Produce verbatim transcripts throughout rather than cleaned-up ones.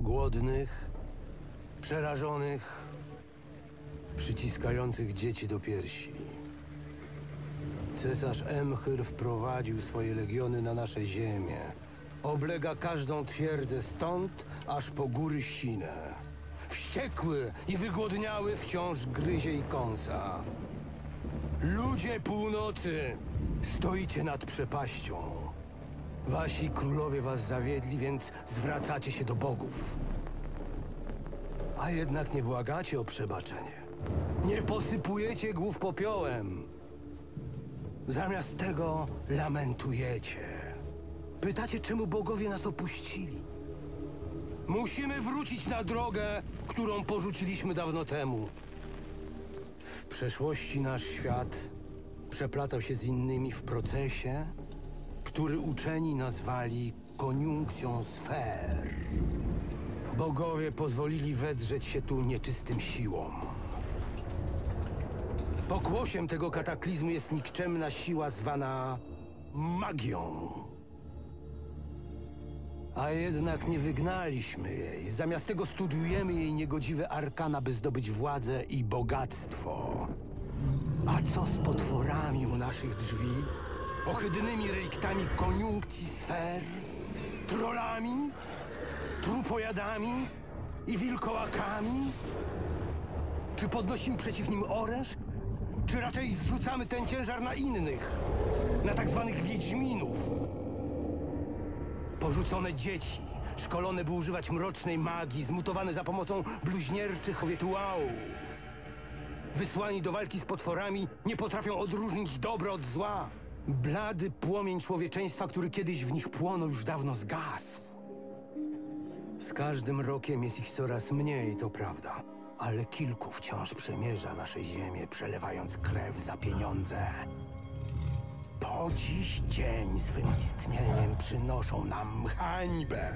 Głodnych, przerażonych, przyciskających dzieci do piersi. Cesarz Emchyr wprowadził swoje legiony na nasze ziemię. Oblega każdą twierdzę stąd, aż po góry Sinę. Wściekły i wygłodniały wciąż gryzie i kąsa. Ludzie północy, stoicie nad przepaścią. Wasi królowie was zawiedli, więc zwracacie się do bogów. A jednak nie błagacie o przebaczenie. Nie posypujecie głów popiołem. Zamiast tego lamentujecie. Pytacie, czemu bogowie nas opuścili. Musimy wrócić na drogę, którą porzuciliśmy dawno temu. W przeszłości nasz świat przeplatał się z innymi w procesie, który uczeni nazwali koniunkcją sfer. Bogowie pozwolili wedrzeć się tu nieczystym siłom. Pokłosiem tego kataklizmu jest nikczemna siła zwana magią. A jednak nie wygnaliśmy jej. Zamiast tego studiujemy jej niegodziwe arkana, by zdobyć władzę i bogactwo. A co z potworami u naszych drzwi? Ohydnymi reliktami koniunkcji sfer? Trollami? Trupojadami? I wilkołakami? Czy podnosimy przeciw nim oręż? Czy raczej zrzucamy ten ciężar na innych? Na tak zwanych wiedźminów? Porzucone dzieci, szkolone by używać mrocznej magii, zmutowane za pomocą bluźnierczych rytuałów. Wysłani do walki z potworami, nie potrafią odróżnić dobra od zła. Blady płomień człowieczeństwa, który kiedyś w nich płonął, już dawno zgasł. Z każdym rokiem jest ich coraz mniej, to prawda. Ale kilku wciąż przemierza nasze ziemię, przelewając krew za pieniądze. Po dziś dzień swym istnieniem przynoszą nam hańbę.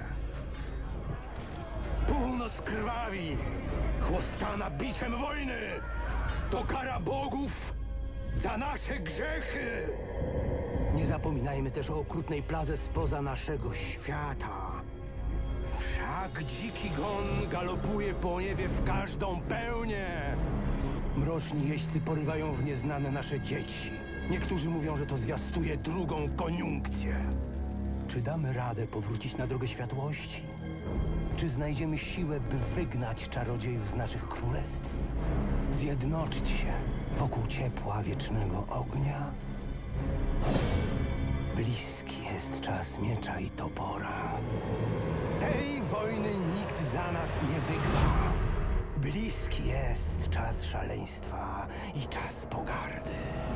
Północ krwawi, chłostana biczem wojny. To kara bogów za nasze grzechy. Nie zapominajmy też o okrutnej pladze spoza naszego świata. Wszak dziki gon galopuje po niebie w każdą pełnię. Mroczni jeźdźcy porywają w nieznane nasze dzieci. Niektórzy mówią, że to zwiastuje drugą koniunkcję. Czy damy radę powrócić na drogę światłości? Czy znajdziemy siłę, by wygnać czarodziejów z naszych królestw? Zjednoczyć się wokół ciepła wiecznego ognia? Bliski jest czas miecza i topora. Tej wojny nikt za nas nie wygra. Bliski jest czas szaleństwa i czas pogardy.